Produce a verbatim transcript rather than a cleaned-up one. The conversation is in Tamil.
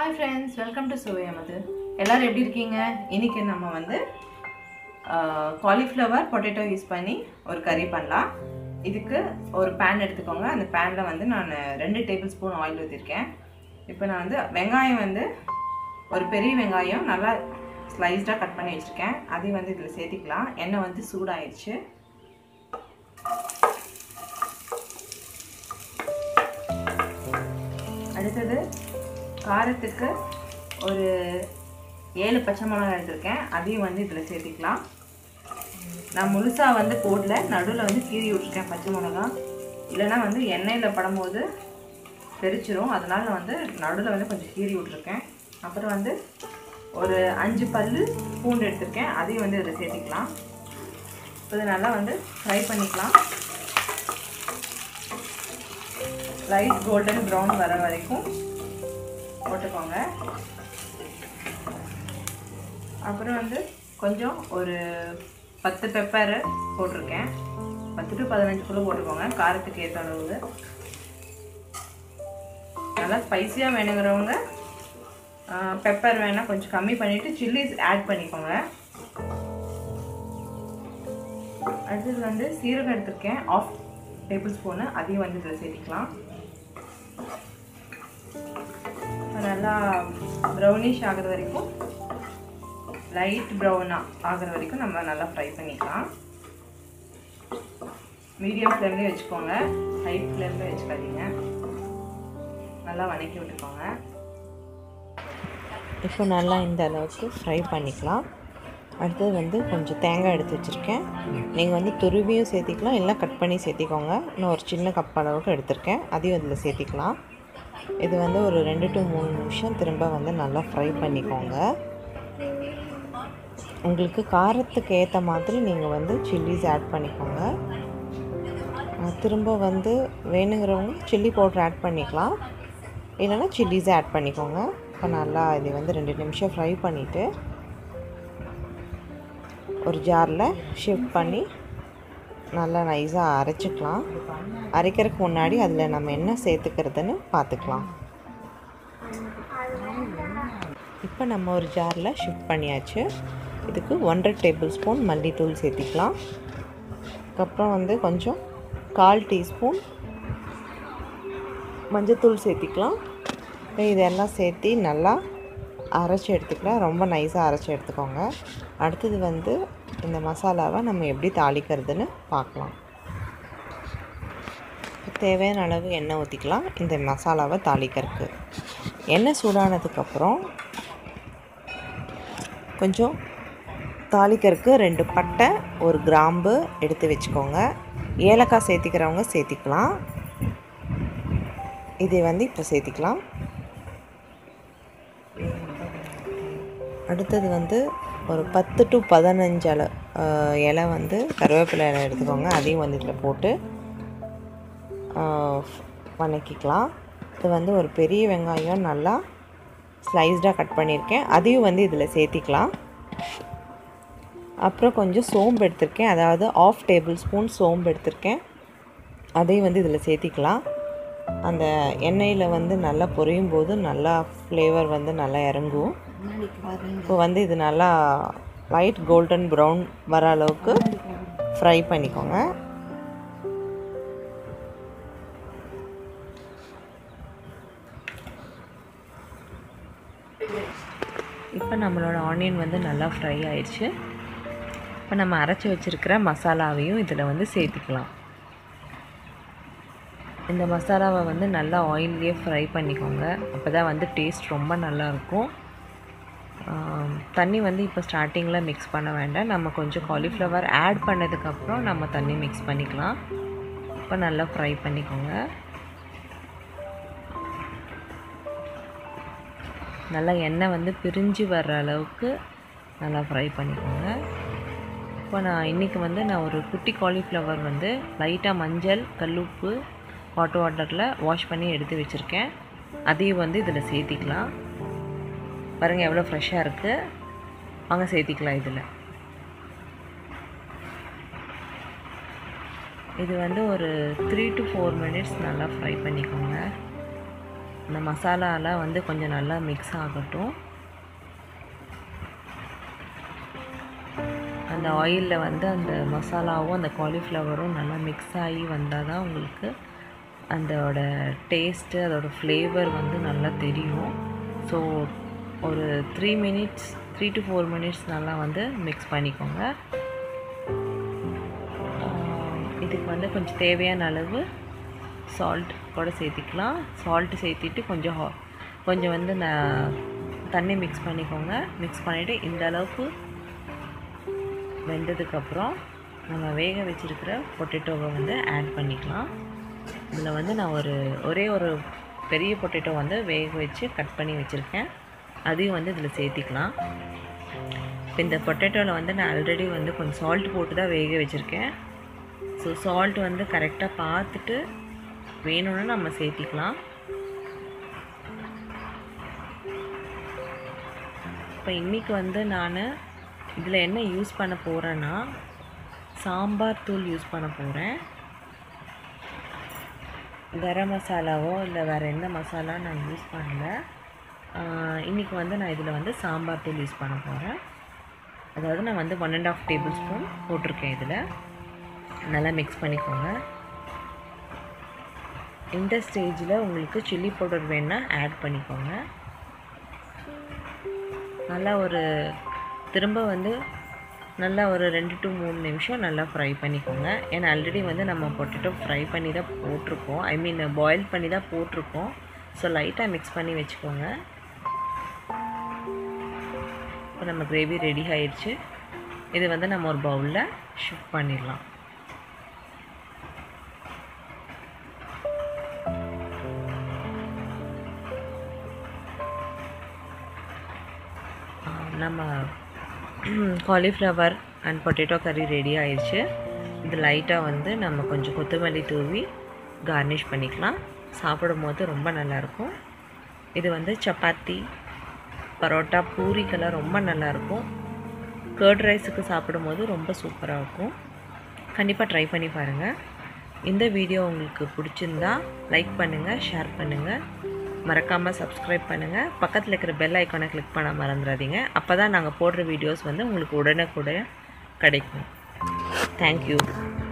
Hi friends, welcome to Suvayamadu. எல்லாரும் எப்படி இருக்கீங்க? இன்னைக்கு நம்ம வந்து காலிஃப்ளவர் பொட்டேட்டோ யூஸ் பண்ணி ஒரு கறி பண்ணலாம். இதுக்கு ஒரு pan எடுத்துக்கோங்க. அந்த panல வந்து நான் two டேபிள்ஸ்பூன் ஆயில் ஊத்திருக்கேன். இப்போ நான் வந்து வெங்காயம் வந்து ஒரு பெரிய வெங்காயம் நல்லா ஸ்லைஸ்டா கட் பண்ணி வச்சிருக்கேன். அதை வந்து இதல சேர்த்திக்கலாம். எண்ணெய் வந்து சூடாயிருச்சு. அடுத்து காரத்துக்கு ஒரு ஏழு பச்சை மிளகாய் எடுத்துர்க்கேன். அதையும் வந்து இதல சேர்த்திக்கலாம். நான் முழுசா வந்து போடல, நடுவுல வந்து கீறி விட்டுருக்கேன் பச்சை மிளகாய். இல்லனா வந்து எண்ணெயில படும்போது தெரிச்சிரும். அதனால நான் வந்து நடுவுல வந்து கொஞ்சம் கீறி விட்டுருக்கேன். அப்புறம் வந்து ஒரு அஞ்சு பல்லு பூண்டு எடுத்துர்க்கேன். அதையும் வந்து இதல சேர்த்திக்கலாம். இது நல்லா வந்து ஃப்ரை பண்ணிக்கலாம். லைட் கோல்டன் brown வர வரைக்கும் போட்டுக்கோங்க. அப்புறம் வந்து கொஞ்சம் ஒரு பத்து பெப்பர் போட்டுருக்கேன். பத்து டு பதினஞ்சு குள்ள போட்டுக்கோங்க காரத்துக்கு ஏத்த அளவு. நல்லா ஸ்பைசியா வேணும்ங்கறவங்க பெப்பர் வேணா கொஞ்சம் கம்மி பண்ணிட்டு chilies ஆட் பண்ணிக்கோங்க. அடுத்து வந்து சீரகம் எடுத்துர்க்கேன் half டேபிள்ஸ்பூன். அதையும் வந்து இதல சேர்த்திக்கலாம். நல்லா brownish ஆகுற வரைக்கும் லைட் brown ஆகுற வரைக்கும் நம்ம நல்லா ஃப்ரை பண்ணிக்கலாம். மீடியம் ஃப்ளேம்ல வெச்சுக்கோங்க, ஹை ஃப்ளேம்ல வெச்சுக்காதீங்க. நல்லா வதக்கி விட்டுக்கோங்க. இப்போ நல்லா இந்த அளவுக்கு ஃப்ரை பண்ணிக்கலாம். அடுத்து வந்து கொஞ்சம் தேங்காய் எடுத்து வச்சிருக்கேன். நீங்க வந்து துருவியும் சேர்த்திக்கலாம், இல்ல கட் பண்ணி சேர்த்திக்கோங்க. நான் ஒரு சின்ன கப் அளவுக்கு எடுத்துர்க்கேன். அதையும் இதல சேர்த்திக்கலாம். இது வந்து ஒரு ரெண்டு டு மூணு நிமிஷம் திரும்ப வந்து நல்லா ஃப்ரை பண்ணிக்கோங்க. உங்களுக்கு காரத்துக்கு ஏத்த மாதிரி நீங்க வந்து chilies ஆட் பண்ணிக்கோங்க. திரும்ப வந்து வேணும்ங்கறவங்க chili powder ஆட் பண்ணிக்கலாம். இல்லனா chilies ஆட் பண்ணிக்கோங்க. இப்போ நல்லா இது வந்து ரெண்டு நிமிஷம் ஃப்ரை பண்ணிட்டு ஒரு ஜார்ல ஷிஃப்ட் பண்ணி நல்லா நைஸா அரைச்சுக்கலாம். அரைக்கிறதுக்கு முன்னாடி அதுல நம்ம என்ன சேர்த்துக்கிறதுன்னு பார்த்துக்கலாம். இப்போ நம்ம ஒரு ஜார்ல ஷிஃப்ட் பண்ணியாச்சு. இதுக்கு ஒன்றரை டேபிள்ஸ்பூன் மல்லித்தூள் சேர்த்திக்கலாம். அப்புறம் வந்து கொஞ்சம் கால் டீஸ்பூன் மஞ்சள்தூள் சேர்த்திக்கலாம். இதெல்லாம் சேர்த்து நல்லா அரைச்சு எடுத்துக்கலாம். ரொம்ப நைஸா அரைச்சு எடுத்துக்கோங்க. அடுத்து வந்து இந்த மசாலாவை நம்ம எப்படி தாளிக்கிறதுன்னு பார்க்கலாம். தேவையான அளவு எண்ணெய் ஊத்திக்கலாம் இந்த மசாலாவை தாளிக்கிறதுக்கு. எண்ணெய் சூடானதுக்கு அப்புறம் கொஞ்சம் தாளிக்கிறதுக்கு ரெண்டு பட்டை, ஒரு கிராம்பு எடுத்து வெச்சுக்கோங்க. ஏலக்காய் சேர்த்திக்கிறவங்க சேர்த்திக்கலாம். இதை வந்து இப்போ சேர்த்திக்கலாம். அடுத்து வந்து ஒரு பத்து டு பதினஞ்சு அல இலை வந்து கறிவேப்பிலை இலை எடுத்துக்கோங்க. அதையும் வந்து இதல போட்டு வதக்கிக்கலாம். இது வந்து ஒரு பெரிய வெங்காயம் நல்லா ஸ்லைஸ்டா கட் பண்ணிருக்கேன். அதையும் வந்து இதல சேர்த்திக்கலாம். அப்புறம் கொஞ்சம் சோம்பு எடுத்துர்க்கேன். அதாவது half டேபிள்ஸ்பூன் சோம்பு எடுத்துர்க்கேன். அதையும் வந்து இதல சேர்த்திக்கலாம். அந்த எண்ணெயில வந்து நல்லா பொரியும் போது நல்லா ஃப்ளேவர் வந்து நல்லா இறங்கும். இப்போ வந்து இது நல்லா லைட் கோல்டன் brown வர அளவுக்கு ஃப்ரை பண்ணிக்கோங்க. இப்போ நம்மளோட ஆனியன் வந்து நல்லா ஃப்ரை ஆயிருச்சு. இப்போ நம்ம அரைச்சு வச்சிருக்கிற மசாலாவையும் இதல வந்து சேர்த்திக்கலாம். இந்த மசாலாவை வந்து நல்லா ஆயில்லயே ஃப்ரை பண்ணிக்கோங்க. அப்பதான் வந்து டேஸ்ட் ரொம்ப நல்லா இருக்கும். தண்ணி வந்து இப்போ ஸ்டார்டிங்ல mix பண்ண வேண்டாம். நம்ம கொஞ்சம் காலிஃப்ளவர் ஆட் பண்ணதுக்கு அப்புறம் நம்ம தண்ணி mix பண்ணிக்கலாம். இப்போ நல்லா ஃப்ரை பண்ணிக்கோங்க. நல்லா எண்ணெய் வந்து பிரிஞ்சு வர அளவுக்கு நல்லா ஃப்ரை பண்ணிக்கோங்க. இப்போ நான் இன்னைக்கு வந்து நான் ஒரு குட்டி காலிஃப்ளவர் வந்து லைட்டா மஞ்சள், கல்லுப்பு, ஹாட் வாட்டர்ல வாஷ் பண்ணி எடுத்து வச்சிருக்கேன். அதையும் வந்து இதல சேர்த்திக்கலாம். பாருங்க எவ்வளவு ஃப்ரெஷா இருக்கு. வாங்க சேர்த்திக்கலாம் இதல. இது வந்து ஒரு three to four minutes நல்லா ஃப்ரை பண்ணிக்கோங்க. இந்த மசாலாலாம் வந்து கொஞ்சம் நல்லா மிக்ஸ் ஆகட்டும். அந்த ஆயிலில் வந்து அந்த மசாலாவும் அந்த காலிஃப்ளவரும் நல்லா மிக்ஸ் ஆகி வந்தால் தான் உங்களுக்கு அதோட டேஸ்ட்டு அதோட ஃப்ளேவர் வந்து நல்லா தெரியும். ஸோ ஒரு three minutes three to four minutes நல்லா வந்து மிக்ஸ் பண்ணிக்கோங்க. இதுக்கு வந்து கொஞ்சம் தேவையான அளவு சால்ட் கூட சேர்த்திக்கலாம். சால்ட்டு சேர்த்திட்டு கொஞ்சம் கொஞ்சம் வந்து நான் தண்ணி மிக்ஸ் பண்ணிக்கோங்க. மிக்ஸ் பண்ணிவிட்டு இந்த அளவுக்கு வெந்ததுக்கப்புறம் நம்ம வேக வச்சுருக்கிற பொட்டேட்டோவை வந்து ஆட் பண்ணிக்கலாம். இதில் வந்து நான் ஒரு ஒரே ஒரு பெரிய பொட்டேட்டோ வந்து வேக வச்சு கட் பண்ணி வச்சுருக்கேன். அதையும் வந்து இதில் சேர்த்திக்கலாம். இப்போ இந்த பொட்டேட்டோவில் வந்து நான் ஆல்ரெடி வந்து கொஞ்சம் சால்ட் போட்டு தான் வேக வச்சுருக்கேன். ஸோ சால்ட் வந்து கரெக்டாக பார்த்துட்டு வேணும்னு நம்ம சேர்த்திக்கலாம். இப்போ இன்றைக்கி வந்து நான் இதில் என்ன யூஸ் பண்ண போகிறேன்னா சாம்பார் தூள் யூஸ் பண்ண போகிறேன். கரம் மசாலாவோ இல்லை வேறு எந்த மசாலா நான் யூஸ் பண்ணல. இன்றைக்கி வந்து நான் இதில் வந்து சாம்பார் தூள் யூஸ் பண்ண போகிறேன். அதாவது நான் வந்து one and half tablespoon போட்டிருக்கேன். இதில் நல்லா மிக்ஸ் பண்ணிக்கோங்க. இந்த ஸ்டேஜில் உங்களுக்கு சில்லி பவுடர் வேணால் ஆட் பண்ணிக்கோங்க. நல்லா ஒரு திரும்ப வந்து நல்லா ஒரு ரெண்டு டு மூணு நிமிஷம் நல்லா ஃப்ரை பண்ணிக்கோங்க. ஏன்னா ஆல்ரெடி வந்து நம்ம பொட்டேட்டோ ஃப்ரை பண்ணி தான் போட்டிருக்கோம், ஐ மீன் பாயில் பண்ணி தான் போட்டிருக்கோம். ஸோ லைட்டாக மிக்ஸ் பண்ணி வச்சுக்கோங்க. இப்போ நம்ம கிரேவி ரெடி ஆயிடுச்சு. இது வந்து நம்ம ஒரு பவுலில் ஷிஃப்ட் பண்ணிடலாம். நம்ம காலிஃப்ளவர் அண்ட் பொட்டேட்டோ கறி ரெடி ஆயிடுச்சு. இது லைட்டாக வந்து நம்ம கொஞ்சம் கொத்தமல்லி தூவி கார்னிஷ் பண்ணிக்கலாம். சாப்பிடும் போது ரொம்ப நல்லாயிருக்கும். இது வந்து சப்பாத்தி, பரோட்டா, பூரிக்கெல்லாம் ரொம்ப நல்லாயிருக்கும். கர்ட் ரைஸுக்கு சாப்பிடும்போது ரொம்ப சூப்பராக இருக்கும். கண்டிப்பாக ட்ரை பண்ணி பாருங்கள். இந்த வீடியோ உங்களுக்கு பிடிச்சிருந்தா லைக் பண்ணுங்கள், ஷேர் பண்ணுங்கள், மறக்காமல் சப்ஸ்கிரைப் பண்ணுங்கள். பக்கத்தில் இருக்கிற பெல் ஐக்கானை கிளிக் பண்ண மறந்துடாதீங்க. அப்போ தான் நாங்கள் போடுற வீடியோஸ் வந்து உங்களுக்கு உடனுக்குடன் கிடைக்கும். தேங்க்யூ.